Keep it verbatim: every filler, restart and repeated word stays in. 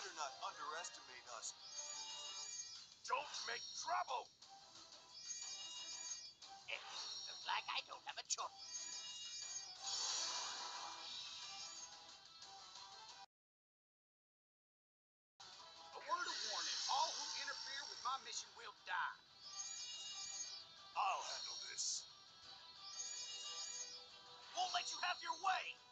better not underestimate us. Don't make trouble! Looks like I don't have a choice. A word of warning. All who interfere with my mission will die. I'll handle this. Won't let you have your way.